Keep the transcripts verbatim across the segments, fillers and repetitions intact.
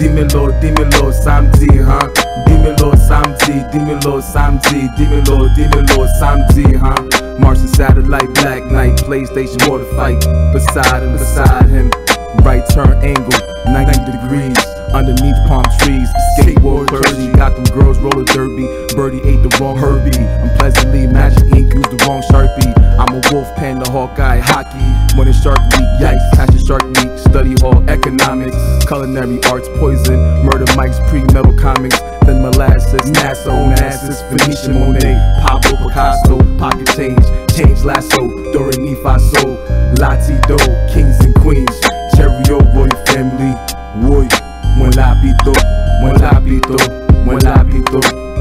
Dímelo, dímelo, Samzi, huh? Dímelo, Samzi, dímelo, Samzi, dímelo, dímelo, Samzi, huh? Martian satellite, black knight, PlayStation water fight. Beside him, beside him, right turn angle, ninety degrees. Underneath palm trees, skateboard clergy. Got them girls roller derby. Birdie ate the wrong Herbie. I'm pleasantly magic ink, used the wrong Sharpie. I'm a wolf panda, Hawkeye, hockey. When it's Shark Week, yikes, passion Shark Week. Study hall, economics, culinary arts, poison, murder mics, pre-metal comics. Then molasses, NASA, Onassis, Venetian, Monet, Pablo Picasso, pocket change, change lasso, do re mi fa sol, Latido, kings and queens, Cheerio, Roy family, Roy. Buen lápito, buen lápito, buen lápito.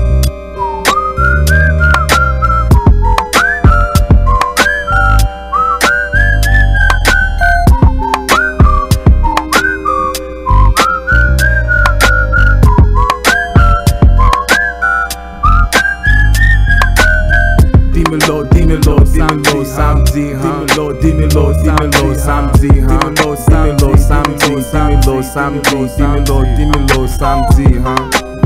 Dímelo, dímelo, dímelo, Samzi, dímelo, dímelo, dímelo, Samzi, dímelo, dímelo, Samzi, dímelo, Samzi, dímelo, dímelo, Samzi, huh?